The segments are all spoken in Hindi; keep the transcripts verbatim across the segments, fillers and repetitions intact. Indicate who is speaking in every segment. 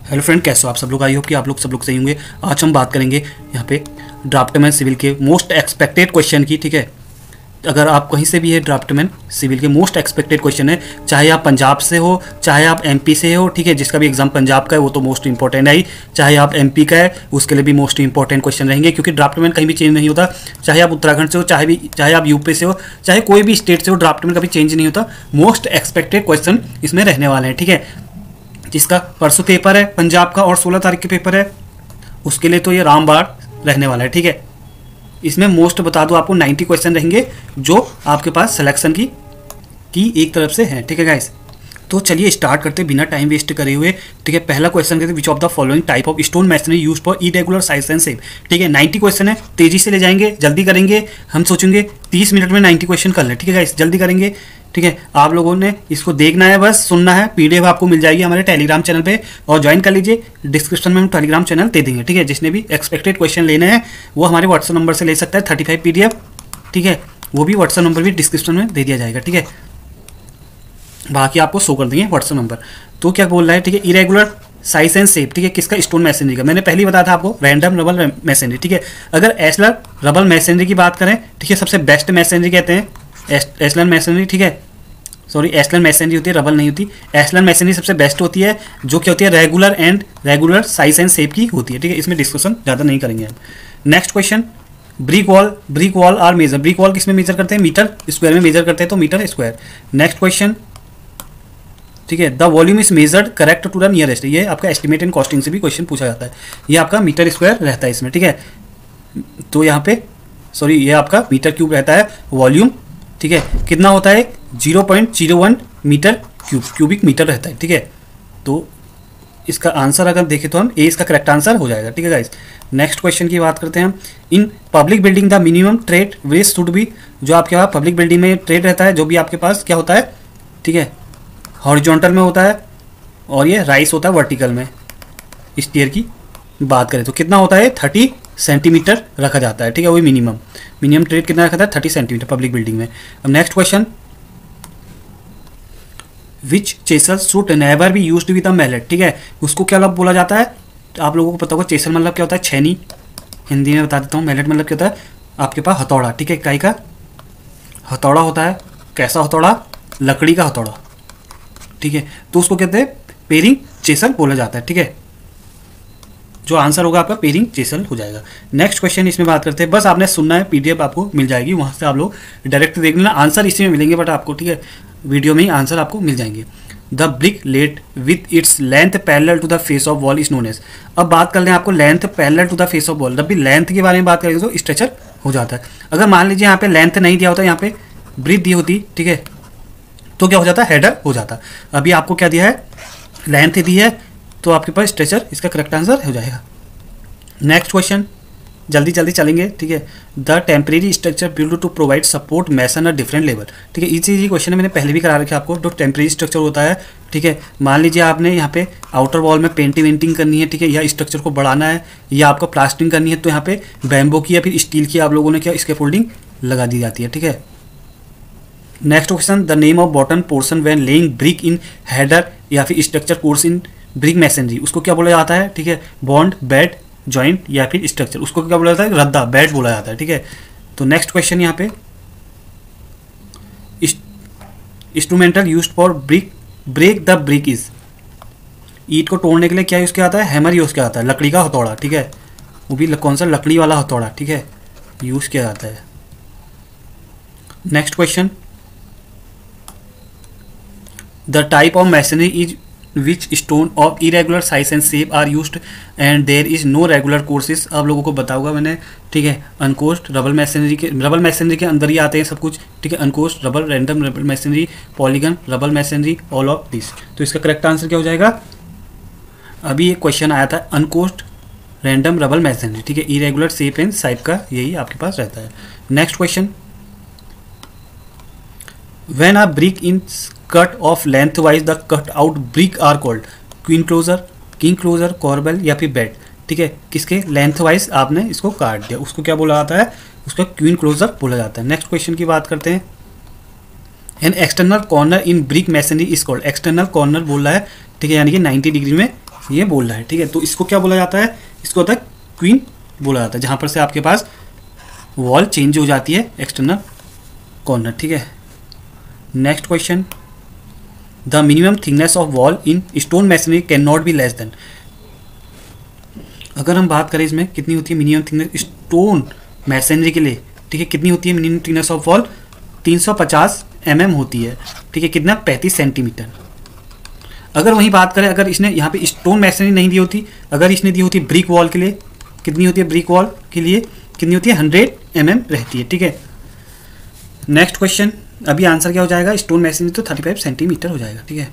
Speaker 1: हेलो फ्रेंड, कैसे हो आप सब लोग। आई होप कि आप लोग सब लोग सही होंगे। आज हम बात करेंगे यहाँ पे ड्राफ्टमैन सिविल के मोस्ट एक्सपेक्टेड क्वेश्चन की। ठीक है, अगर आप कहीं से भी है, ड्राफ्टमैन सिविल के मोस्ट एक्सपेक्टेड क्वेश्चन है, चाहे आप पंजाब से हो, चाहे आप एमपी से हो। ठीक है, जिसका भी एग्जाम पंजाब का है वो तो मोस्ट इंपॉर्टेंट है ही, चाहे आप एमपी का है उसके लिए भी मोस्ट इंपॉर्टेंट क्वेश्चन रहेंगे, क्योंकि ड्राफ्टमैन कहीं भी चेंज नहीं होता। चाहे आप उत्तराखंड से हो, चाहे भी चाहे आप यूपी से हो, चाहे कोई भी स्टेट से हो, ड्राफ्टमैन कभी चेंज नहीं होता। मोस्ट एक्सपेक्टेड क्वेश्चन इसमें रहने वाले हैं। ठीक है, जिसका परसों पेपर है पंजाब का और सोलह तारीख के पेपर है, उसके लिए तो ये रामबाड़ रहने वाला है। ठीक है, इसमें मोस्ट बता दो आपको नब्बे क्वेश्चन रहेंगे जो आपके पास सिलेक्शन की की एक तरफ से हैं। ठीक है गाइस, तो चलिए स्टार्ट करते बिना टाइम वेस्ट करे हुए। ठीक है, पहला क्वेश्चन कहते हैं which of the following type of stone masonry used for irregular size and shape. ठीक है, नब्बे क्वेश्चन है, तेजी से ले जाएंगे, जल्दी करेंगे। हम सोचेंगे तीस मिनट में नब्बे क्वेश्चन कर लें। ठीक है गाइस, जल्दी करेंगे। ठीक है, आप लोगों ने इसको देखना है, बस सुनना है। पीडीएफ आपको मिल जाएगी हमारे टेलीग्राम चैनल पे और ज्वाइन कर लीजिए। डिस्क्रिप्शन में हम टेलीग्राम चैनल दे देंगे। ठीक है, जिसने भी एक्सपेक्टेड क्वेश्चन लेने हैं वो हमारे व्हाट्सएप नंबर से ले सकता है, थर्टी फाइव पीडीएफ। ठीक है, वो भी व्हाट्सएप नंबर भी डिस्क्रिप्शन में दे दिया जाएगा। ठीक है, बाकी आपको शो कर देंगे व्हाट्सएप नंबर। तो क्या बोल रहा है, ठीक है, इरेगुलर साइज एंड शेप। ठीक है, किसका? स्टोन मैसनरी का। मैंने पहले ही बताया था आपको, रैंडम रबल मैसनरी। ठीक है, अगर एस्लर रबल मैसनरी की बात करें, ठीक है, सबसे बेस्ट मैसनरी कहते हैं एस्लर मैसनरी। ठीक है, सॉरी, एस्लर मैसनरी होती है, रबल नहीं होती। एस्लर मैसनरी सबसे बेस्ट होती है, जो क्या होती है regular and regular size and shape की होती है। ठीक है, इसमें डिस्कशन ज़्यादा नहीं करेंगे हम। Next question, brick wall brick wall are measured. Brick wall किस में मेजर करते हैं? मीटर स्क्वायर में मेजर करते हैं, तो मीटर स्क्वायर। नेक्स्ट क्वेश्चन, ठीक है, the volume is measured correct to the nearest. ये आपका एस्टिमेट एंड कॉस्टिंग से भी क्वेश्चन पूछा जाता है। ये आपका मीटर स्क्वायर रहता है इसमें। ठीक है, तो यहाँ पे सॉरी ये आपका मीटर क्यूब रहता है। वॉल्यूम, ठीक है, कितना होता है? Zero point zero one metre cube cubic metre रहता है। ठीक है, तो इसका आंसर अगर देखें तो हम ए इसका करेक्ट आंसर हो जाएगा। ठीक है गाइस, नेक्स्ट क्वेश्चन की बात करते हैं हम। In public building the minimum tread width should be. जो आपके पास पब्लिक बिल्डिंग में ट्रेड रहता है, जो भी आपके पास क्या होता है, ठीक है, हॉरिजॉन्टल में होता है और ये राइस होता है वर्टिकल में। स्टेयर की बात करें तो कितना होता है? थर्टी सेंटीमीटर रखा जाता है। ठीक है, वही मिनिमम मिनिमम ट्रेड कितना रखा था? थर्टी सेंटीमीटर पब्लिक बिल्डिंग में। अब next question, which chisel should never be used with a mallet. ठीक है, उसको क्या बोला जाता है? आप लोगों को पता होगा, चेसल मतलब क्या होता है? छेनी। हिंदी में बता देता हूँ, मैलेट मतलब क्या होता है? आपके पास हथौड़ा। ठीक है, काई का हथौड़ा होता है। कैसा हथौड़ा? लकड़ी का हथौड़ा। ठीक है, तो उसको कहते हैं पेरिंग चेसल बोला जाता है। ठीक है, जो आंसर होगा आपका पेरिंग चेसल हो जाएगा। नेक्स्ट क्वेश्चन इसमें बात करते हैं, बस आपने सुनना है, पीडीएफ आपको मिल जाएगी, वहाँ से आप लोग डायरेक्ट देख लेना। आंसर इसी में मिलेंगे बट आपको, ठीक है, वीडियो में ही आंसर आपको मिल जाएंगे। The brick laid with its length parallel to the face of wall is known as. अब बात कर लें आपको length parallel to the face of wall. जब भी लेंथ के बारे में बात करेंगे तो स्ट्रेचर हो जाता है। अगर मान लीजिए यहाँ पे लेंथ नहीं दिया होता, यहाँ पे ब्रिथ दी होती, ठीक है, तो क्या हो जाता है? हेडर हो जाता। अभी आपको क्या दिया है? लेंथ दी है, तो आपके पास स्ट्रेचर इसका करेक्ट आंसर हो जाएगा। नेक्स्ट क्वेश्चन, जल्दी जल्दी चलेंगे। ठीक है, the temporary structure build to provide support mason a different level. ठीक है, इसी ये क्वेश्चन मैंने पहले भी करा रखा है आपको। जो टेम्परेरी स्ट्रक्चर होता है, ठीक है, मान लीजिए आपने यहाँ पे आउटर वॉल में पेंटिंग वेंटिंग करनी है, ठीक है, या स्ट्रक्चर को बढ़ाना है या आपको प्लास्टरिंग करनी है, तो यहाँ पे बैम्बो की या फिर स्टील की आप लोगों ने क्या स्कैफोल्डिंग लगा दी जाती है। ठीक है, next question, the name of bottom portion when laying brick in header या फिर stretcher course in brick masonry, उसको क्या बोला जाता है? ठीक है, बॉन्ड, बेड, जॉइंट या फिर स्ट्रक्चर, उसको क्या बोला जाता है? रद्दा, बेड बोला जाता है। ठीक है, तो नेक्स्ट क्वेश्चन यहाँ पे, instrumental used for brick break the brick is. ईंट को तोड़ने के लिए क्या यूज किया जाता है? हैमर यूज किया जाता है, लकड़ी का हथौड़ा। ठीक है, वो भी कौन सा? लकड़ी वाला हथौड़ा। ठीक है, यूज किया जाता है। Next question, the type of masonry is which stone of irregular size and shape are used and there is no regular courses. आप लोगों को बताऊंगा मैंने। ठीक है, अनकोस्ट रबल मैसनरी के रबल मैसनरी के अंदर ही आते हैं सब कुछ। ठीक है, uncoursed rubble, random rubble masonry, polygon rubble masonry, all of this. तो इसका करेक्ट आंसर क्या हो जाएगा? अभी एक क्वेश्चन आया था अनकोस्ट रैंडम रबल मैसनरी। ठीक है, इरेगुलर शेप एंड साइप का यही आपके पास रहता है। Next question, when a brick in cut off length wise the cut out brick are called queen closer, king closer, corbel या फिर बेड। ठीक है, किसके? लेंथ वाइज आपने इसको काट दिया, उसको क्या बोला जाता है? उसका क्वीन क्लोजर बोला जाता है। नेक्स्ट क्वेश्चन की बात करते हैं, an external corner in brick masonry is called. External corner बोल रहा है, ठीक है, यानी कि नाइन्टी डिग्री में ये बोल रहा है, ठीक है। तो इसको क्या बोला जाता है, इसको होता है क्वीन बोला जाता है, जहाँ पर से आपके पास वॉल चेंज हो जाती है एक्सटर्नल कॉर्नर, ठीक है। Next question, the minimum thickness of wall in stone masonry can not be less than. अगर हम बात करें इसमें कितनी होती है मिनिमम थिकनेस स्टोन मैसनरी के लिए, ठीक है, कितनी होती है मिनिमम थिकनेस ऑफ वॉल, तीन सौ पचास एम एम होती है, ठीक है, कितना, पैंतीस सेंटीमीटर। अगर वहीं बात करें, अगर इसने यहाँ पे स्टोन मैसनरी नहीं दी होती, अगर इसने दी होती ब्रिक वॉल के लिए, कितनी होती है ब्रिक वॉल के लिए, कितनी होती है, हंड्रेड एम एम रहती है, ठीक है। नेक्स्ट क्वेश्चन, अभी आंसर क्या हो जाएगा, स्टोन मैसनरी तो थर्टी फाइव सेंटीमीटर हो जाएगा, ठीक है।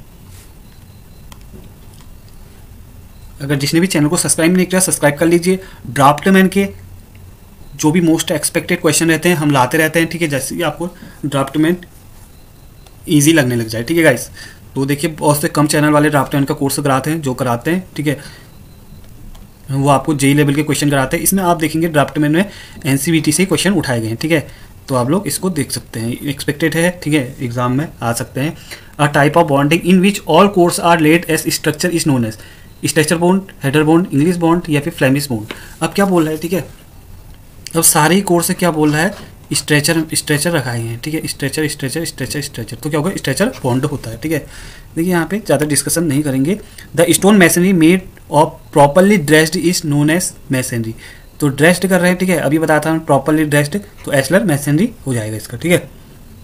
Speaker 1: अगर जिसने भी चैनल को सब्सक्राइब नहीं किया सब्सक्राइब कर लीजिए। ड्राफ्टमैन के जो भी मोस्ट एक्सपेक्टेड क्वेश्चन रहते हैं हम लाते रहते हैं, ठीक है, जैसे कि आपको ड्राफ्टमैन ईजी लगने लग जाए, ठीक है गाइस। तो देखिए बहुत से कम चैनल वाले ड्राफ्टमैन का कोर्स कराते हैं, जो कराते हैं, ठीक है, वो आपको जेई लेवल के क्वेश्चन कराते हैं। इसमें आप देखेंगे ड्राफ्टमैन में एनसीवीटी से क्वेश्चन उठाए गए हैं, ठीक है, तो आप लोग इसको देख सकते हैं, एक्सपेक्टेड है, ठीक है, एग्जाम में आ सकते हैं। A type of bonding in which all course are laid as structure is known as stretcher bond, header bond, English bond या फिर फ्लेमिश बॉन्ड। अब क्या बोल रहा है, ठीक है, अब सारे ही कोर्स से क्या बोल रहा है, स्ट्रेचर स्ट्रेचर रखाए हैं, ठीक है, स्ट्रेचर स्ट्रेचर स्ट्रेचर स्ट्रेचर, तो क्या होगा, स्ट्रेचर बॉन्ड होता है, ठीक है। देखिए यहाँ पे ज़्यादा डिस्कशन नहीं करेंगे। The stone masonry made of properly dressed is known as masonry, तो ड्रेस्ड कर रहे हैं, ठीक है, अभी बताया था प्रॉपरली ड्रेस्ड, तो एस्लर मैसनरी हो जाएगा इसका, ठीक है,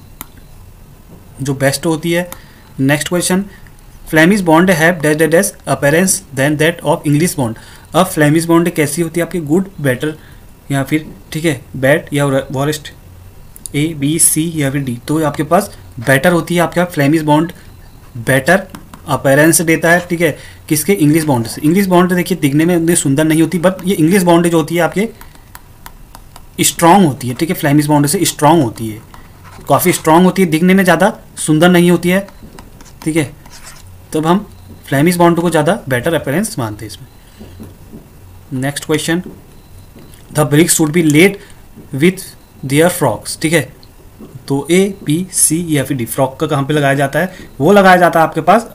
Speaker 1: जो बेस्ट होती है। Next question, Flemish bond have dash dash dash appearance than that of English bond. अब फ्लेमिश बॉन्ड कैसी होती है आपकी, गुड, बेटर या फिर, ठीक है, बैड या वॉरेस्ट, ए बी सी या फिर डी, तो आपके पास बेटर होती है। आपके पास फ्लेमिश बॉन्ड बेटर अपीयरेंस देता है, ठीक है, किसके, इंग्लिश बॉन्ड से। इंग्लिश बॉन्ड देखिए दिखने में उतनी सुंदर नहीं होती, बट ये इंग्लिश बॉन्ड जो होती है आपके स्ट्रॉन्ग होती है, ठीक है, फ्लेमिश बॉन्ड से स्ट्रॉन्ग होती है, काफ़ी स्ट्रॉन्ग होती है, दिखने में ज़्यादा सुंदर नहीं होती है, ठीक है, तब हम फ्लेमिश बॉन्ड को ज़्यादा बेटर अपीयरेंस मानते हैं इसमें। Next question, the bricks should be laid with their frogs, ठीक है, तो ए बी सी या फिर डी, फ्रॉक का कहाँ पे लगाया जाता है, वो लगाया जाता है आपके पास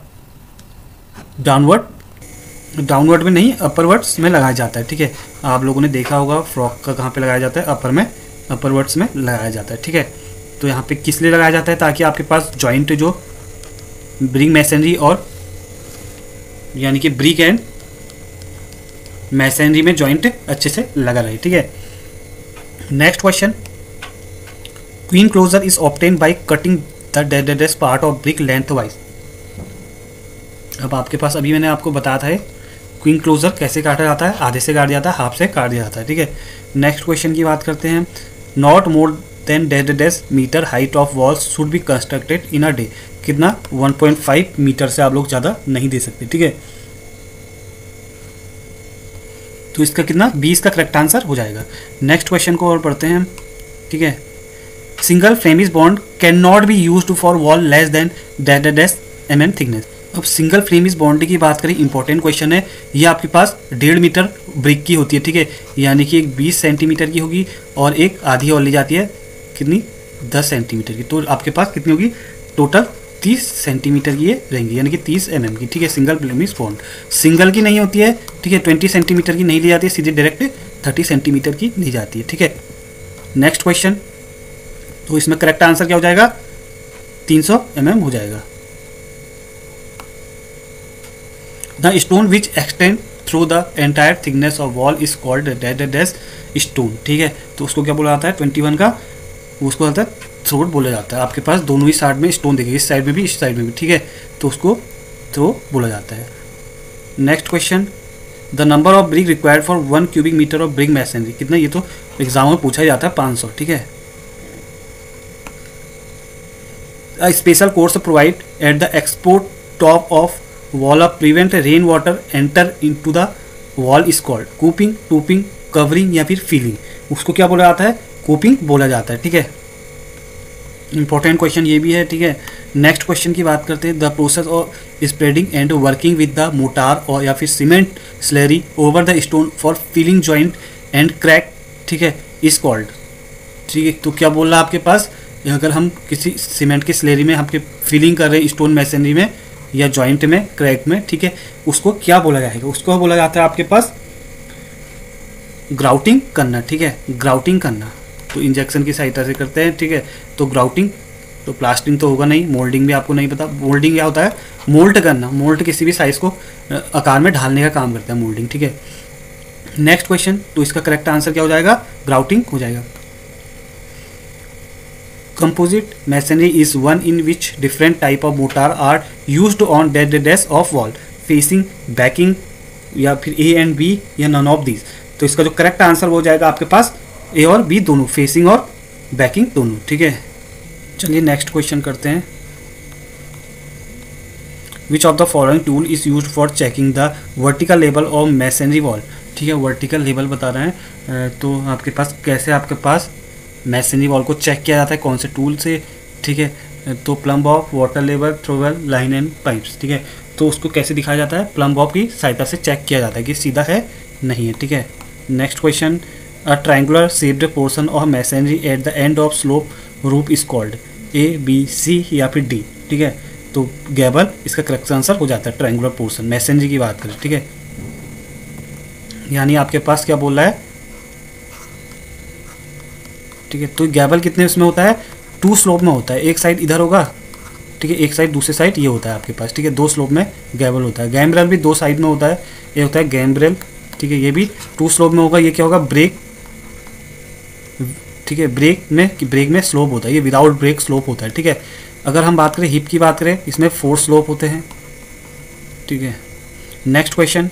Speaker 1: डाउनवर्ड, डाउनवर्ड में नहीं अपरवर्ड्स में लगाया जाता है, ठीक है। आप लोगों ने देखा होगा फ्रॉक का कहाँ पे लगाया जाता है, अपर में, अपरवर्ड्स में लगाया जाता है, ठीक है। तो यहाँ पे किस लिए लगाया जाता है, ताकि आपके पास जॉइंट जो ब्रिक मैसनरी और यानी कि ब्रिक एंड मैसनरी में जॉइंट अच्छे से लगा रहे, ठीक है। Next question, queen closer is obtain by cutting the डेडेस्ट part of brick length wise. अब आपके पास अभी मैंने आपको बताया था क्वीन क्लोजर कैसे काटा जाता है, आधे से काट दिया जाता है, हाफ से काट दिया जाता है, ठीक है। नेक्स्ट क्वेश्चन की बात करते हैं, नॉट मोर देन डेडेस्ट metre height of walls should be constructed in a day, कितना, वन पॉइंट फाइव मीटर से आप लोग ज़्यादा नहीं दे सकते, ठीक है। तो इसका कितना, बीस का करेक्ट आंसर हो जाएगा। नेक्स्ट क्वेश्चन को और पढ़ते हैं, ठीक है। Single Flemish bond can not be used for wall less than डेडेस्ट एम एम थिकनेस। अब सिंगल फ्लेमिश बॉन्ड की बात करें, इंपॉर्टेंट क्वेश्चन है, ये आपके पास डेढ़ मीटर ब्रिक की होती है, ठीक है, यानी कि एक बीस सेंटीमीटर की होगी और एक आधी और ली जाती है, कितनी, दस सेंटीमीटर की, तो आपके पास कितनी होगी, टोटल तीस सेंटीमीटर की ये रहेंगी, यानी कि तीस एम एम की, ठीक है, सिंगल फ्लेमिश बॉन्ड। सिंगल की नहीं होती है, ठीक है, ट्वेंटी सेंटीमीटर की नहीं ली जाती है, सीधे डायरेक्ट थर्टी सेंटीमीटर की ली जाती है, ठीक है। नेक्स्ट क्वेश्चन, तो इसमें करेक्ट आंसर क्या हो जाएगा, तीन सौ एम एम हो जाएगा। The stone which extend through the entire thickness of wall is called डेडेस्ट स्टोन, ठीक है, तो उसको क्या बोला जाता है, ट्वेंटी वन का, उसको बोलता है थ्रोट बोला जाता है। आपके पास दोनों ही साइड में स्टोन देखिए, इस साइड में भी इस साइड में भी, ठीक है, तो उसको थ्रो बोला जाता है। Next question, the number of brick required for one cubic metre of brick masonry, कितना, ये तो एग्जाम में पूछा जाता है, पाँच सौ, ठीक है। A special course provide at the export top of wall of prevent rain water enter into the wall is called coping, टूपिंग, कवरिंग या फिर फीलिंग, उसको क्या बोला जाता है, कूपिंग बोला जाता है, ठीक है। इंपॉर्टेंट क्वेश्चन ये भी है, ठीक है। नेक्स्ट क्वेश्चन की बात करते हैं, the process of spreading and working with the mortar और या फिर cement slurry over the stone for filling joint and crack, ठीक है, इज कॉल्ड, ठीक है। तो क्या बोल रहा है आपके पास, अगर हम किसी सीमेंट की स्लरी में आपके फिलिंग कर रहे हैं स्टोन मैसनरी में या जॉइंट में, क्रैक में, ठीक है, उसको क्या बोला जाएगा? उसको बोला जाता है आपके पास ग्राउटिंग करना, ठीक है, ग्राउटिंग करना। तो इंजेक्शन की सहायता से करते हैं, ठीक है। तो ग्राउटिंग, तो प्लास्टिंग तो होगा नहीं, मोल्डिंग भी आपको नहीं पता। मोल्डिंग क्या होता है? मोल्ड करना, मोल्ड किसी भी साइज को आकार में ढालने का काम करता है मोल्डिंग, ठीक है। नेक्स्ट क्वेश्चन, तो इसका करेक्ट आंसर क्या हो जाएगा? ग्राउटिंग हो जाएगा। Composite masonry is one in which different type of mortar are used on डेड डेस ऑफ वॉल, फेसिंग, बैकिंग, या फिर ए एंड बी, या नन ऑफ दीज। तो इसका जो करेक्ट आंसर हो जाएगा आपके पास ए और बी दोनों, फेसिंग और बैकिंग दोनों, ठीक है। चलिए नेक्स्ट क्वेश्चन करते हैं। Which of the following tool is used for checking the vertical level of masonry wall, ठीक है। वर्टिकल लेवल बता रहे हैं, तो आपके पास कैसे आपके पास मैसनरी वॉल को चेक किया जाता है, कौन से टूल से, ठीक है। तो plumb off, water level, trowel, line and pipes, ठीक है। तो उसको कैसे दिखाया जाता है? प्लम्ब ऑफ की सहायता से चेक किया जाता है कि सीधा है नहीं है, ठीक है। Next question, a triangular shaped portion of masonry at the end of slope roof is called, A, B, C या फिर डी, ठीक है। तो गैबल इसका करेक्ट आंसर हो जाता है, ट्रायंगुलर पोर्शन मैसनरी की बात करें, ठीक है। यानी आपके पास क्या बोल रहा है, ठीक है। तो गैबल कितने उसमें होता है? टू स्लोप में होता है, एक साइड इधर होगा, ठीक है, एक साइड दूसरी साइड ये होता है आपके पास, ठीक है। दो स्लोप में गैबल होता है। गैम्ब्रेल भी दो साइड में होता है, ये होता है गैम्ब्रेल, ठीक है। ये भी टू स्लोप में होगा। ये क्या होगा? ब्रेक, ठीक है। ब्रेक में, ब्रेक में स्लोप होता है, ये विदाउट ब्रेक स्लोप होता है, ठीक है। अगर हम बात करें हिप की बात करें, इसमें फोर स्लोप होते हैं, ठीक है। Next question,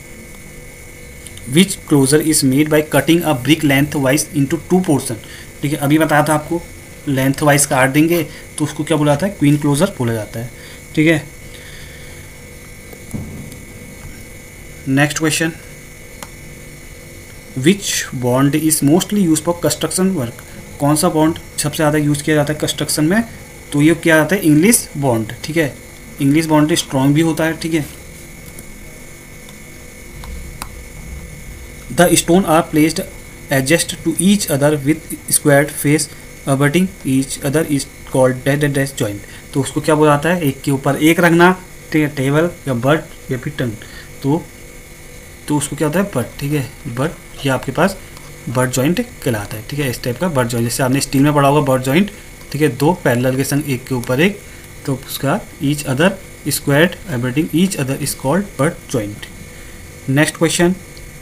Speaker 1: which closer is made by cutting a brick length wise into two portion, ठीक है। अभी बताया था आपको, लेंथ वाइज काट देंगे तो उसको क्या बोला जाता है? क्वीन क्लोजर बोला जाता है, ठीक है। Next question, which bond is mostly use for construction work, कौन सा बॉन्ड सबसे ज़्यादा यूज किया जाता है कंस्ट्रक्शन में? तो ये किया जाता है इंग्लिश बॉन्ड, ठीक है। इंग्लिश बॉन्ड स्ट्रॉन्ग भी होता है, ठीक है। The stone are placed adjust to each other with squared face abutting each other is called dead dash joint. तो उसको क्या बोला जाता है? एक के ऊपर एक रखना, ठीक है, टेबल या बट या फिर टंग। तो तो उसको क्या होता है? बट, ठीक है। बट ये आपके पास बट जॉइंट कहलाता है, ठीक है। इस टाइप का बट जॉइंट, जैसे आपने स्टील में पढ़ा होगा बट जॉइंट, ठीक है। दो पैरेलल के संग एक के ऊपर एक, तो उसका each other squared abutting each other is called butt joint. Next question,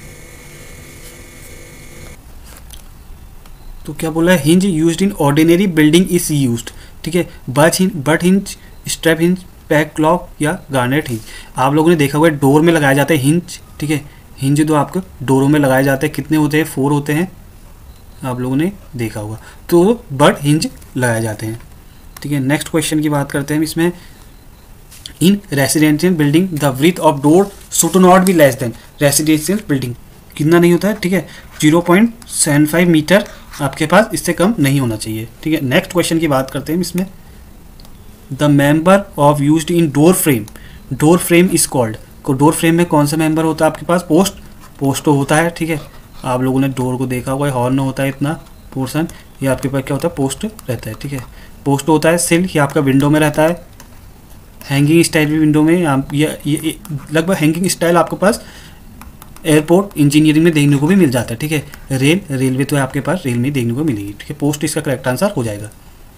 Speaker 1: तो क्या बोला है? Hinge used in ordinary building is used, ठीक है। Butt hinge, butt hinge, strap hinge, pack lock या गार्नेट हिंज। आप लोगों ने देखा हुआ है डोर में लगाए जाते हैं हिंज, ठीक है। हिंज तो आपको डोरों में लगाए जाते हैं, कितने होते हैं? फोर होते हैं, आप लोगों ने देखा होगा। तो बट हिंज लगाए जाते हैं, ठीक है। नेक्स्ट क्वेश्चन की बात करते हैं इसमें, in residential building the width of door should not be less than, residential building कितना नहीं होता है, ठीक है, zero point seven five metre आपके पास, इससे कम नहीं होना चाहिए, ठीक है। नेक्स्ट क्वेश्चन की बात करते हैं इसमें, the member of used in door frame, door frame is called. को डोर फ्रेम में कौन सा मेंबर होता है आपके पास? पोस्ट, पोस्ट तो होता है, ठीक है। आप लोगों ने डोर को देखा होगा, हॉर्न होता है इतना पोर्शन, ये आपके पास क्या होता है? पोस्ट रहता है, ठीक है। पोस्ट होता है। सिल ये आपका विंडो में रहता है, हैंगिंग स्टाइल भी विंडो में, आप ये ये लगभग हैंगिंग स्टाइल आपके पास एयरपोर्ट इंजीनियरिंग में देखने को भी मिल जाता है, ठीक है। रेल, रेलवे तो आपके पास रेल में देखने को मिलेगी, ठीक है। पोस्ट इसका करेक्ट आंसर हो जाएगा।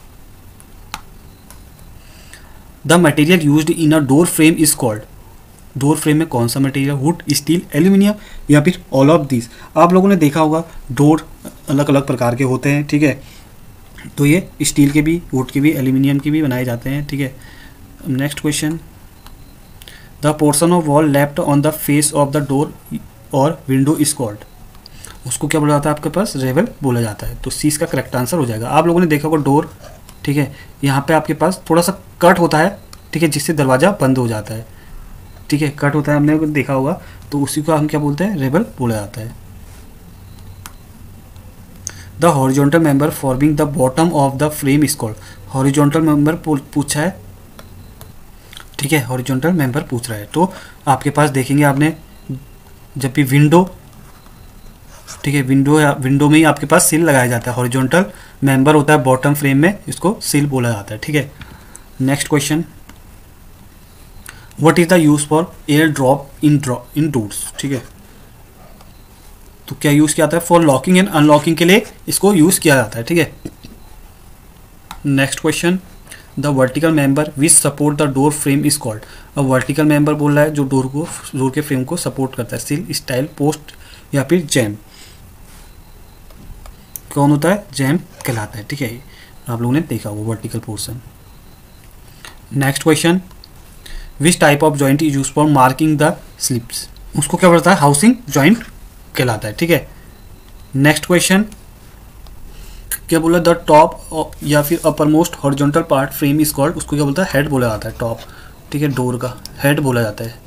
Speaker 1: The material used in a door frame is called, door frame में कौन सा मटेरियल? वुड, स्टील, एल्यूमिनियम या फिर ऑल ऑफ दिस। आप लोगों ने देखा होगा डोर अलग अलग प्रकार के होते हैं, ठीक है। तो ये स्टील के भी, वुड के भी, एल्यूमिनियम के भी बनाए जाते हैं, ठीक है। Next question, the portion of wall left on the face of the door और विंडो इज कॉल्ड, उसको क्या बोला जाता है आपके पास? रेवल बोला जाता है। तो सी इसका करेक्ट आंसर हो जाएगा। आप लोगों ने देखा होगा डोर, ठीक है, यहाँ पे आपके पास थोड़ा सा कट होता है, ठीक है, जिससे दरवाज़ा बंद हो जाता है, ठीक है। कट होता है, हमने देखा होगा, तो उसी को हम क्या बोलते हैं? रेवल बोला जाता है। The horizontal member forming the bottom of the frame is called, horizontal member पूछा है, ठीक है। हॉरिजॉन्टल मेंबर पूछ रहा है, तो आपके पास देखेंगे आपने जब भी विंडो, ठीक है, विंडो या विंडो में ही आपके पास सिल लगाया जाता है, हॉरिजॉन्टल मेंबर होता है बॉटम फ्रेम में, इसको सिल बोला जाता है, ठीक है। Next question, what is the use for air drop in drop in doors, ठीक है। तो क्या यूज किया जाता है, फॉर लॉकिंग एंड अनलॉकिंग के लिए इसको यूज किया जाता है, ठीक है। Next question, the vertical member which support the door frame is called. अब वर्टिकल मेंबर बोल रहा है जो डोर को डोर के फ्रेम को सपोर्ट करता है, सील, स्टाइल, पोस्ट या फिर जैम। कौन होता है, जैम कहलाता है, ठीक है। आप लोगों ने देखा वो vertical portion. Next question, which type of joint is use for marking the slips. उसको क्या बोलता है, हाउसिंग जॉइंट कहलाता है, ठीक है। नेक्स्ट क्वेश्चन, क्या बोला, द टॉप या फिर upper most horizontal part frame is called. उसको क्या बोलता है, हेड बोला जाता है, टॉप, ठीक है, डोर का हेड बोला जाता है।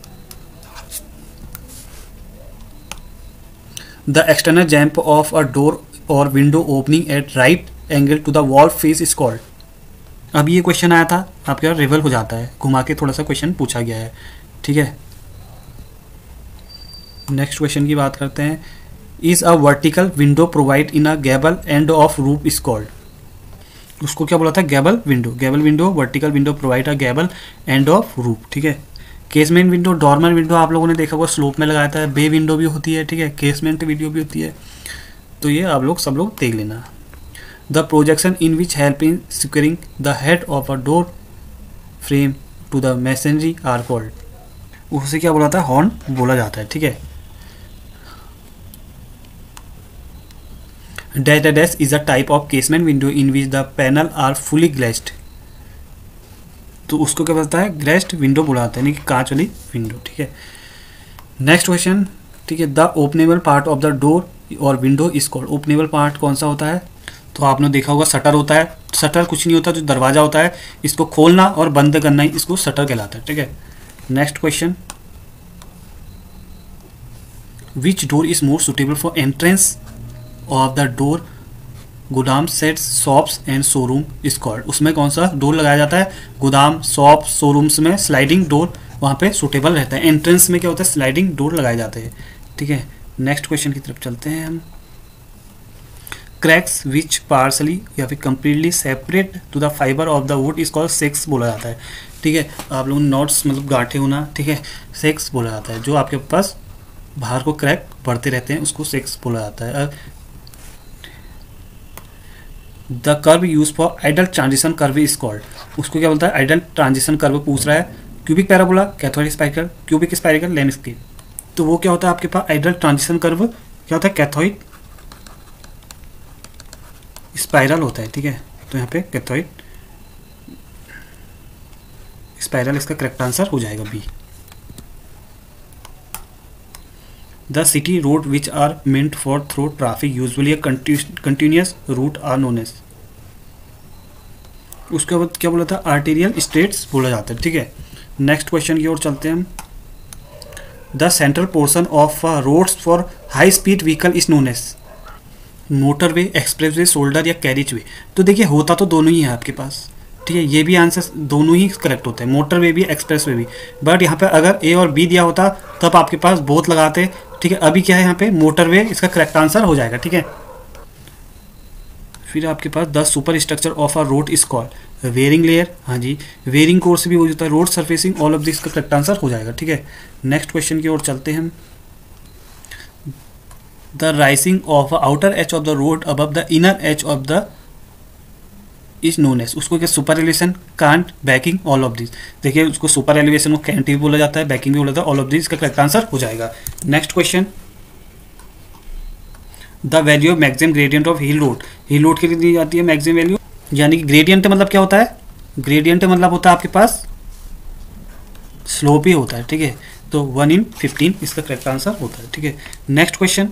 Speaker 1: The external jamb of a door और window opening at right angle to the wall face is called. अब ये क्वेश्चन आया था आपके यहाँ, रिवल हो जाता है, घुमा के थोड़ा सा क्वेश्चन पूछा गया है, ठीक है। नेक्स्ट क्वेश्चन की बात करते हैं, is a vertical window provide in a gable end of roof is called. उसको क्या बोला था, gable window. Gable window, vertical window provide a gable end of roof, ठीक है। केसमेंट विंडो, डॉर्मर विंडो आप लोगों ने देखा होगा, स्लोप में लगाया था। बे विंडो भी होती है, ठीक है, केसमेंट विंडो भी होती है। तो ये आप लोग सब लोग देख लेना। The projection in which help in securing the head of a door frame to the masonry are called. उसे क्या बोला था, हॉर्न बोला जाता है, ठीक है। Dash dash is a type of casement window in which the panel are fully glazed. तो उसको क्या बोलता है, ग्लेस्ड विंडो बोला जाता है, यानी कि कांच वाली विंडो, ठीक है। नेक्स्ट क्वेश्चन, ठीक है, the openable part of the door और window is called. Openable part कौन सा होता है, तो आपने देखा होगा शटर होता है। शटर कुछ नहीं होता, जो दरवाजा होता है, इसको खोलना और बंद करना ही इसको शटर कहलाता है, ठीक है। Next question, which door is more suitable for entrance of the door गोदाम sets shops and showroom is called. उसमें कौन सा डोर लगाया जाता है, गोदाम, शॉप, शोरूम्स में स्लाइडिंग डोर वहाँ पे सुटेबल रहता है। एंट्रेंस में क्या होता है, स्लाइडिंग डोर लगाए जाते हैं, ठीक है। नेक्स्ट क्वेश्चन की तरफ चलते हैं हम। क्रैक्स विच पार्सली या फिर completely separate to the fibre of the wood is called shakes बोला जाता है, ठीक है। आप लोग नॉट्स मतलब गांठे होना, ठीक है, सेक्स बोला जाता है। जो आपके पास बाहर को क्रैक बढ़ते रहते हैं उसको सेक्स बोला जाता है। The curve use for ideal transition curve is called. उसको क्या बोलता है, आइडल ट्रांजिशन कर्व पूछ रहा है। Cubic parabola, clothoid spiral, cubic spiral, landscape. तो वो क्या होता है आपके पास, आइडल ट्रांजिशन कर्व क्या होता है, कैथोइड स्पाइरल होता है, ठीक है। तो यहाँ पे कैथोइड स्पाइरल इसका करेक्ट आंसर हो जाएगा B. The city road which are meant for through traffic usually a continuous route are known as. उसके बाद क्या बोला था, आर्टेरियल स्ट्रेट्स बोला जाता है, ठीक है। नेक्स्ट क्वेश्चन की ओर चलते हैं हम। The central portion of roads for high speed vehicle is known as. Motorway, expressway, shoulder या कैरिज वे। तो देखिए होता तो दोनों ही है आपके पास, ठीक है। ये भी आंसर दोनों ही करेक्ट होते हैं, मोटरवे भी, एक्सप्रेसवे भी। बट यहाँ पे अगर ए और बी दिया होता तब आपके पास बोथ लगाते, ठीक है। अभी क्या है यहाँ पे, मोटरवे इसका करेक्ट आंसर हो जाएगा, ठीक है। फिर आपके पास the super structure of a road is called wearing layer. हाँ जी, वेयरिंग कोर्स भी हो जाता है, road surfacing, all of this का करेक्ट आंसर हो जाएगा, ठीक है। नेक्स्ट क्वेश्चन की ओर चलते हैं हम। The rising of outer edge of the road above the inner edge of the is known as. उसको क्या, super elevation, cant, banking, all of this. देखिए उसको सुपर एलिवेशन को कैंट भी बोला जाता है, बैकिंग भी बोला जाता है, ऑल ऑफ दिस का करेक्ट आंसर हो जाएगा। Next question, the value of maximum gradient of hill road. Hill road के लिए दी जाती है मैक्सिमम वैल्यू, यानी कि ग्रेडियंट मतलब क्या होता है, ग्रेडियंट मतलब होता है आपके पास स्लोप ही होता है, ठीक है। तो वन इन फिफ्टीन इसका करेक्ट आंसर होता है, ठीक है। Next question,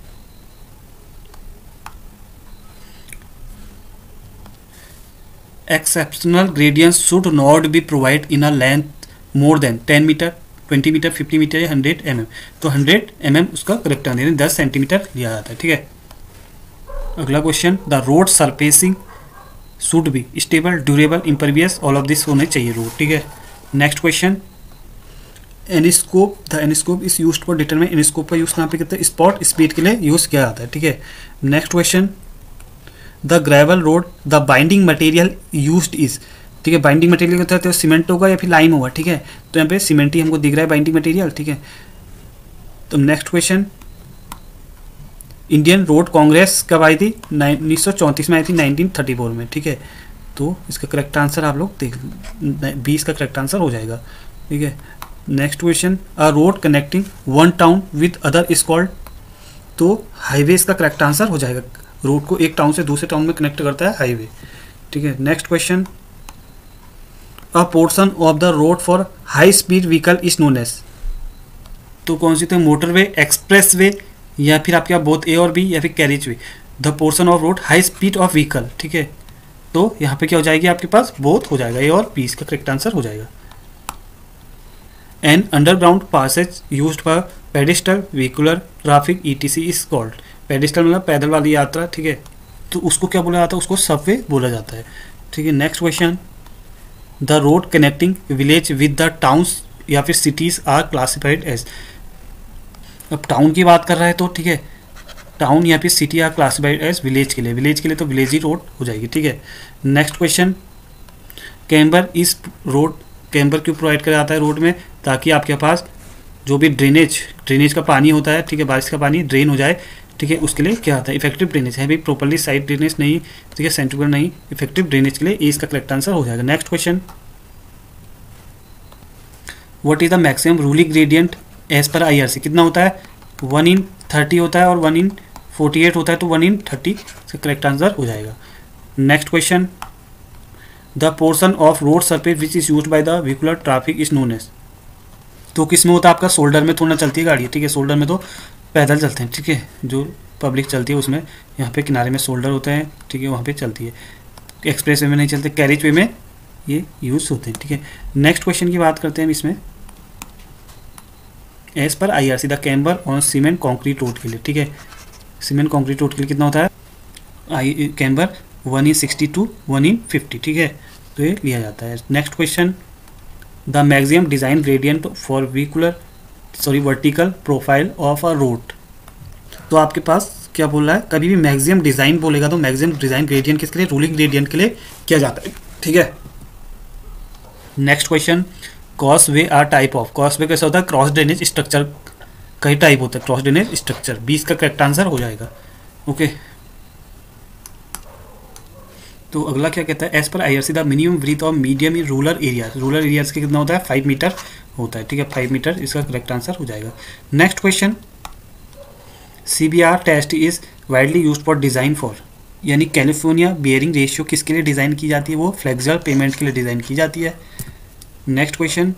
Speaker 1: exceptional gradients should not be provided in a length more than ten metre, twenty metre, fifty metre या हंड्रेड एम एम। तो हंड्रेड एम एम उसका करेक्ट आंसर, यानी दस सेंटीमीटर लिया जाता है, ठीक है। अगला question, the road surfacing should be stable, durable, impervious, all of this होने चाहिए रोड, ठीक है। Next question, enoscope. The enoscope is used for determine. Enoscope का यूज कहाँ पे करते हैं, स्पॉट स्पीड के लिए यूज किया जाता है, ठीक है। Next question, the gravel road the binding material used is. ठीक है। बाइंडिंग मटेरियल होता है तो सीमेंट होगा या फिर लाइम होगा, ठीक है। तो यहाँ पे सीमेंट ही हमको दिख रहा है बाइंडिंग मटेरियल, ठीक है। तो next question, Indian Road Congress कब आई थी? उन्नीस सौ चौंतीस में आई थी, नाइनटीन थर्टी फोर में, ठीक है। तो इसका करेक्ट आंसर आप लोग देख, बीस का करेक्ट आंसर हो जाएगा, ठीक है। Next question, a road connecting one town with other is called, तो हाईवे इसका करेक्ट आंसर हो जाएगा। रोड को एक टाउन से दूसरे टाउन में कनेक्ट करता है हाईवे, ठीक है। Next question, a portion of the road for high speed vehicle is known as, तो कौन सी? तो मोटरवे, एक्सप्रेस वे, या फिर आपके बोथ ए और बी, या फिर carriageway. The portion of road high speed of vehicle, ठीक है। तो यहाँ पे क्या हो जाएगी आपके पास? बोथ हो जाएगा, ए और बी इसका करेक्ट आंसर हो जाएगा। An underground passage used for pedestal vehicular traffic ETC is called, pedestal मतलब पैदल वाली यात्रा, ठीक है। तो उसको क्या बोला जाता है? उसको सबवे बोला जाता है, ठीक है। Next question, the road connecting village with the towns या फिर सिटीज आर क्लासिफाइड एज, अब टाउन की बात कर रहा है तो ठीक है, टाउन या फिर city are classified as village के लिए, विलेज के लिए तो विलेज ही रोड हो जाएगी, ठीक है। Next question, camber is road, camber क्यों प्रोवाइड किया जाता है रोड में? ताकि आपके पास जो भी ड्रेनेज ड्रेनेज का पानी होता है, ठीक है, बारिश का पानी ड्रेन हो जाए, ठीक है। उसके लिए क्या आता है? इफेक्टिव ड्रेनेज है भी, प्रॉपर्ली साइड ड्रेनेज नहीं, ठीक है, सेंट्रिफ्यूगल नहीं, इफेक्टिव ड्रेनेज के लिए ए इसका करेक्ट आंसर हो जाएगा। Next question, what is the maximum ruling gradient as पर आईआरसी, कितना होता है? वन इन थर्टी होता है और वन इन फोर्टी एट होता है, तो वन इन थर्टी इसका करेक्ट आंसर हो जाएगा। Next question, the portion of road surface which is used by the vehicular traffic is known as, तो किस में होता है? आपका शोल्डर में थोड़ा चलती है गाड़ी, ठीक है, शोल्डर में तो पैदल चलते हैं, ठीक है, जो पब्लिक चलती है उसमें, यहाँ पे किनारे में शोल्डर होते हैं, ठीक है, वहाँ पे चलती है। एक्सप्रेस वे में नहीं चलते, कैरिज वे में ये यूज होते हैं, ठीक है। नेक्स्ट क्वेश्चन की बात करते हैं इसमें, एज पर I R C the camber on cement concrete road के लिए, ठीक है, सीमेंट कॉन्क्रीट रोड के लिए कितना होता है? आई camber one in sixty to one in fifty, ठीक है, तो ये लिया जाता है। Next question, the maximum design gradient for vehicular sorry vertical profile of a road, तो आपके पास क्या बोल रहा है? कभी भी मैक्सिमम डिज़ाइन बोलेगा तो मैक्सिमम डिज़ाइन ग्रेडियंट किसके लिए? रूलिंग ग्रेडियंट के लिए किया जाता है, ठीक है। Next question, cross way are type of, cross way कैसा होता है? क्रॉस ड्रेनेज स्ट्रक्चर का ही टाइप होता है, क्रॉस ड्रेनेज स्ट्रक्चर, बीस का करेक्ट आंसर हो जाएगा, ओके। तो अगला क्या कहता है? एज पर IRC the minimum breath of medium in rural areas, rural areas के कितना होता है? फाइव मीटर होता है, ठीक है, फाइव मीटर इसका करेक्ट आंसर हो जाएगा। Next question, CBR test is widely used for design for, यानी कैलिफोर्निया बियरिंग रेशियो किसके लिए डिज़ाइन की जाती है? वो फ्लेक्सिबल पेमेंट के लिए डिज़ाइन की जाती है। नेक्स्ट क्वेश्चन,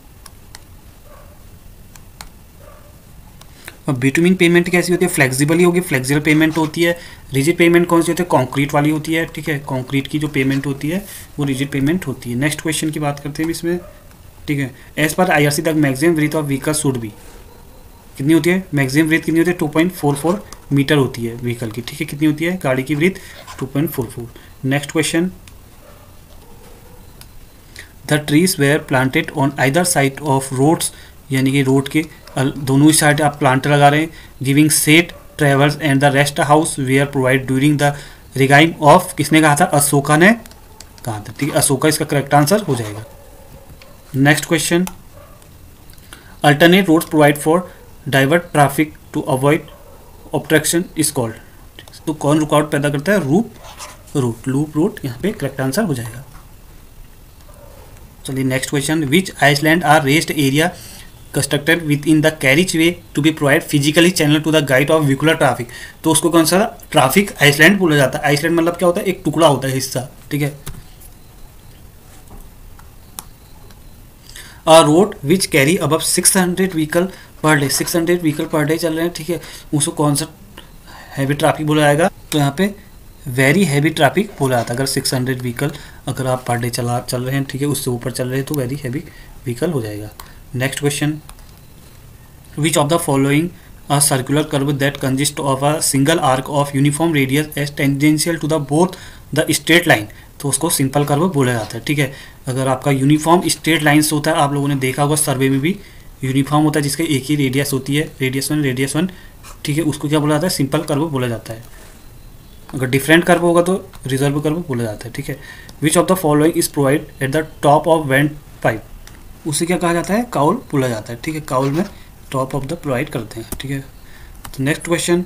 Speaker 1: अब बिटुमिन पेमेंट कैसी होती है? फ्लेक्सिबल ही होगी, फ्लेक्सिबल पेमेंट होती है। रिजिड पेमेंट कौन सी होती है? कंक्रीट वाली होती है, ठीक है, कंक्रीट की जो पेमेंट होती है वो रिजिड पेमेंट होती है। नेक्स्ट क्वेश्चन की बात करते हैं इसमें, ठीक है, एज पर IRC the maximum breath of vehicle should be, कितनी होती है? मैक्सिमम ब्रीथ कितनी होती है? Two point four four metre होती है व्हीकल की, ठीक है, कितनी होती है गाड़ी की breath? Two point four four. Next question, the trees were planted on either side of roads, यानी कि रोड के दोनों ही साइड आप प्लांट लगा रहे हैं, giving set travels and the rest house were provide during the reign of, किसने कहा था? अशोका ने कहा था, ठीक है, अशोका इसका करेक्ट आंसर हो जाएगा। Next question, alternate roads provide for divert traffic to avoid obstruction is called, तो कौन रुकावट पैदा करता है? रूप रूट, लूप रूट यहाँ पे करेक्ट आंसर हो जाएगा। चलिए next question, which island are raised area constructed within the carriageway to be provide physically channel to the guide of vehicular traffic, तो उसको कौन सा ट्रैफिक आइसलैंड बोला जाता है। आइसलैंड मतलब क्या होता है? एक टुकड़ा होता है, हिस्सा, ठीक है। A road which carry above six hundred vehicle per day, six hundred vehicle per day चल रहे हैं, ठीक है, उसको कौन सा हैवी ट्रैफिक बोला जाएगा? तो यहाँ पे वेरी हैवी ट्रैफिक बोला जाता है। अगर सिक्स हंड्रेड व्हीकल अगर आप पर डे चला चल रहे हैं, ठीक है, उससे ऊपर चल रहे हैं तो वेरी हैवी व्हीकल हो जाएगा। Next question, which of the following a circular curve that consist of a single arc of uniform radius as tangential to the both the straight line, तो उसको सिंपल कर्व बोला जाता है, ठीक है। अगर आपका यूनिफॉर्म स्ट्रेट लाइन्स होता है, आप लोगों ने देखा होगा सर्वे में भी यूनिफॉर्म होता है जिसके एक ही रेडियस होती है, रेडियस वन रेडियस वन, ठीक है, उसको क्या बोला जाता है? सिंपल कर्व बोला जाता है। अगर डिफरेंट कर्व होगा तो रिजर्व कर्व बोला जाता है, ठीक है। Which of the following is provide at the top of vent pipe, उसे क्या कहा जाता है, काउल बोला जाता है, ठीक है। काउल में टॉप ऑफ द प्रोवाइड करते हैं, ठीक है। तो next question,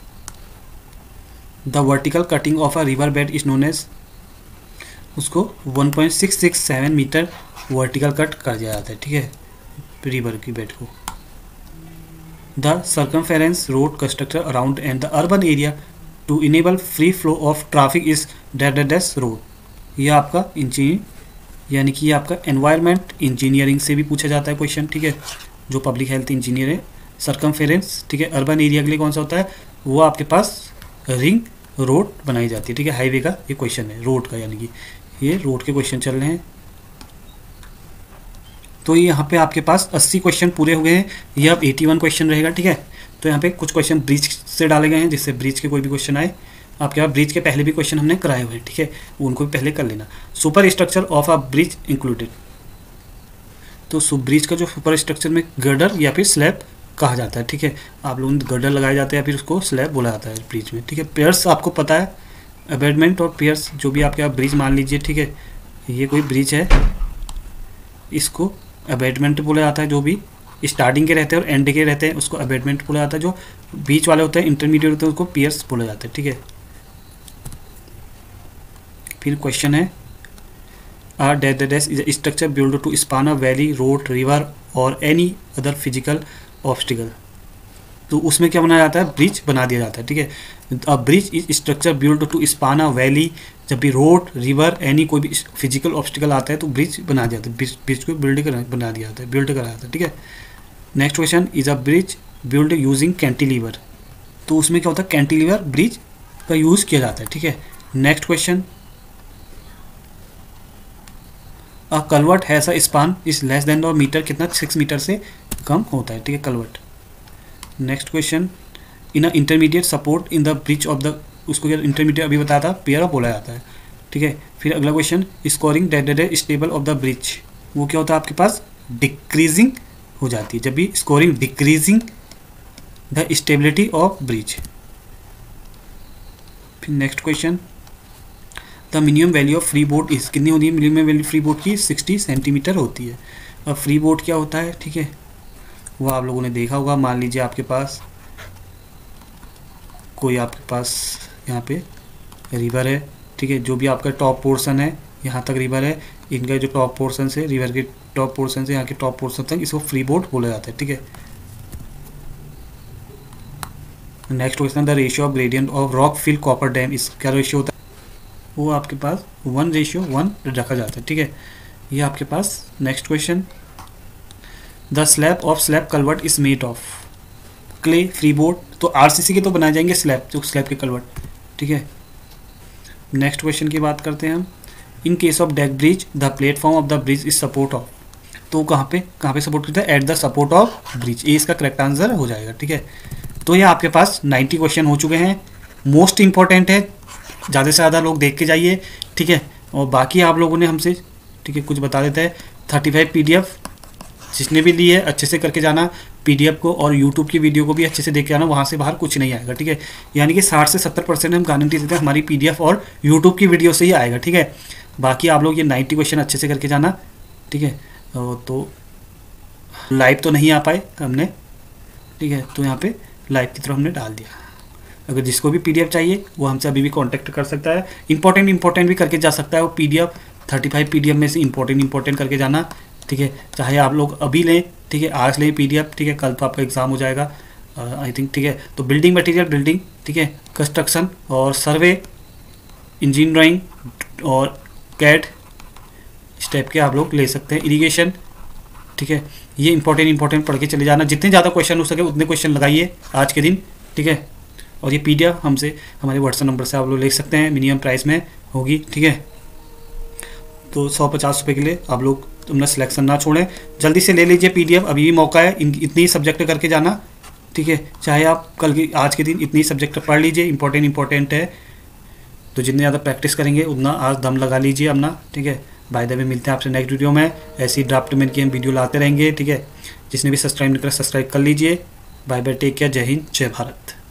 Speaker 1: the vertical cutting of a river bed is known as, उसको one point six six seven metre vertical cut कर दिया जाता है, ठीक है, रिवर की बेड को। The circumference road constructor around and the urban area to enable free flow of traffic is डेडेडेस रोड। यह आपका इंजीनियर यानी कि ये आपका एनवायरनमेंट इंजीनियरिंग से भी पूछा जाता है क्वेश्चन, ठीक है। जो पब्लिक हेल्थ इंजीनियर है, सर्कमफेरेंस, ठीक है, अर्बन एरिया के लिए कौन सा होता है, वो आपके पास रिंग रोड बनाई जाती है, ठीक है। हाईवे का ये क्वेश्चन है, रोड का, यानी कि ये रोड के क्वेश्चन चल रहे हैं। तो ये यहाँ पे आपके पास अस्सी क्वेश्चन पूरे हुए हैं, ये अब इक्यासी क्वेश्चन रहेगा, ठीक है। तो यहाँ पे कुछ क्वेश्चन ब्रिज से डाले गए हैं, जिससे ब्रिज के कोई भी क्वेश्चन आए आपके पास। ब्रिज के पहले भी क्वेश्चन हमने कराए हुए हैं, ठीक है, उनको भी पहले कर लेना। Super structure of a bridge included, तो ब्रिज का जो सुपर स्ट्रक्चर में गर्डर या फिर स्लैब कहा जाता है, ठीक है। आप लोगों ने गर्डर लगाए जाते हैं या फिर उसको स्लैब बोला जाता है ब्रिज में, ठीक है। पियर्स आपको पता है, अबेटमेंट और पियर्स जो भी आपके आप ब्रिज मान लीजिए, ठीक है। ये कोई ब्रिज है, इसको अबेटमेंट बोला जाता है, जो भी स्टार्टिंग के रहते हैं और एंड के रहते हैं उसको अबेटमेंट बोला जाता है, जो बीच वाले होते हैं इंटरमीडिएट होते हैं उसको पियर्स बोला जाता है, ठीक है। फिर क्वेश्चन है, आ डेडेडेस is structure build to span a valley, road, river और एनी अदर फिजिकल ऑब्स्टिकल। तो उसमें क्या बनाया जाता है, ब्रिज बना दिया जाता है, ठीक है। A bridge is structure build to span a valley, जब भी रोड, रिवर, एनी कोई भी फिजिकल ऑब्स्टिकल आता है तो ब्रिज बना दिया जाता है, ब्रिज को बिल्ड बना दिया जाता है, बिल्ड करा जाता है, ठीक है। Next question, is a bridge build using cantilever, तो उसमें क्या होता है, कैंटिलीवर ब्रिज का यूज़ किया जाता है, ठीक है। Next question, a culvert has a span is less than और मीटर, कितना, सिक्स मीटर से कम होता है, ठीक है, culvert. Next question, in a intermediate support in the bridge of the, उसको क्या इंटरमीडिएट अभी बताया था, पियर बोला जाता है, ठीक है। फिर अगला क्वेश्चन, स्कोरिंग डेडेड स्टेबल ऑफ द ब्रिज, वो क्या होता है आपके पास, डिक्रीजिंग हो जाती है, जब भी scoring decreasing the stability of bridge. फिर next question, the minimum value of free board is, कितनी होती है मिनिमम वैल्यू फ्री बोर्ड की, सिक्सटी सेंटीमीटर होती है। अब फ्री बोर्ड क्या होता है, ठीक है, वो आप लोगों ने देखा होगा। मान लीजिए आपके पास कोई आपके पास यहाँ पे रिवर है, ठीक है, जो भी आपका टॉप पोर्शन है यहाँ तक रिवर है, इनका जो टॉप पोर्शन से, रिवर के टॉप पोर्शन से यहाँ के टॉप पोर्शन तक, इसको फ्री बोर्ड बोला जाता है, ठीक है। Next question, the ratio of gradient of rock fill copper dam, इस क्या रेशियो होता है, वो आपके पास वन रेशियो वन रखा जाता है, ठीक है। ये आपके पास next question, the slab of slab culvert is made of clay free board, तो आरसीसी के तो बनाए जाएंगे स्लैब, जो स्लैब के कलवर्ट, ठीक है। नेक्स्ट क्वेश्चन की बात करते हैं हम, in case of deck bridge the platform of the bridge is support of, तो कहाँ पे कहाँ पे सपोर्ट करता है, at the support of bridge, ये इसका करेक्ट आंसर हो जाएगा, ठीक है। तो ये आपके पास नाइन्टी क्वेश्चन हो चुके हैं, मोस्ट इंपॉर्टेंट है, ज़्यादा से ज़्यादा लोग देख के जाइए, ठीक है। और बाकी आप लोगों ने हमसे, ठीक है, कुछ बता देते हैं, thirty five P D F जिसने भी ली है अच्छे से करके जाना पीडीएफ को, और यूट्यूब की वीडियो को भी अच्छे से देख के आना, वहाँ से बाहर कुछ नहीं आएगा, ठीक है। यानी कि साठ से सत्तर परसेंट हम गारंटी देते हैं हमारी पीडीएफ और यूट्यूब की वीडियो से ही आएगा, ठीक है। बाकी आप लोग ये नाइन्टी क्वेश्चन अच्छे से करके जाना, ठीक है। तो लाइव तो नहीं आ पाए हमने, ठीक है, तो यहाँ पे लाइव की तरफ हमने डाल दिया। अगर जिसको भी पीडीएफ चाहिए वो हमसे अभी भी कांटेक्ट कर सकता है, इंपॉर्टेंट इंपॉर्टेंट भी करके जा सकता है वो पीडीएफ, थर्टी फाइव पीडीएफ में से इंपॉर्टेंट इंपॉर्टेंट करके जाना, ठीक है। चाहे आप लोग अभी लें, ठीक है, आज लें पीडीएफ, ठीक है, कल तो आपका एग्जाम हो जाएगा आई थिंक, ठीक है। तो बिल्डिंग मटेरियल, बिल्डिंग, ठीक है, कंस्ट्रक्शन और सर्वे, इंजीनियरिंग और कैड स्टेप के आप लोग ले सकते हैं, इरिगेशन, ठीक है। ये इंपॉर्टेंट इंपॉर्टेंट पढ़ के चले जाना, जितने ज़्यादा क्वेश्चन हो सके उतने क्वेश्चन लगाइए आज के दिन, ठीक है। और ये पीडीएफ हमसे हमारे व्हाट्सएप नंबर से आप लोग ले सकते हैं, मिनिमम प्राइस में होगी, ठीक है। तो सौ पचास रुपये के लिए आप लोग अपना सिलेक्शन ना छोड़ें, जल्दी से ले लीजिए पीडीएफ, अभी भी मौका है, इन इतनी ही सब्जेक्ट करके जाना, ठीक है। चाहे आप कल की आज के दिन इतनी ही सब्जेक्ट पढ़ लीजिए, इंपॉर्टेंट इंपॉर्टेंट है, तो जितने ज़्यादा प्रैक्टिस करेंगे उतना आज दम लगा लीजिए अपना, ठीक है। बाय द वे मिलते हैं आपसे नेक्स्ट वीडियो में, ऐसी ड्राफ्टमैन की हम वीडियो लाते रहेंगे, ठीक है। जिसने भी सब्सक्राइब नहीं करा सब्सक्राइब कर लीजिए। बाय बाय, टेक केयर, जय हिंद, जय भारत।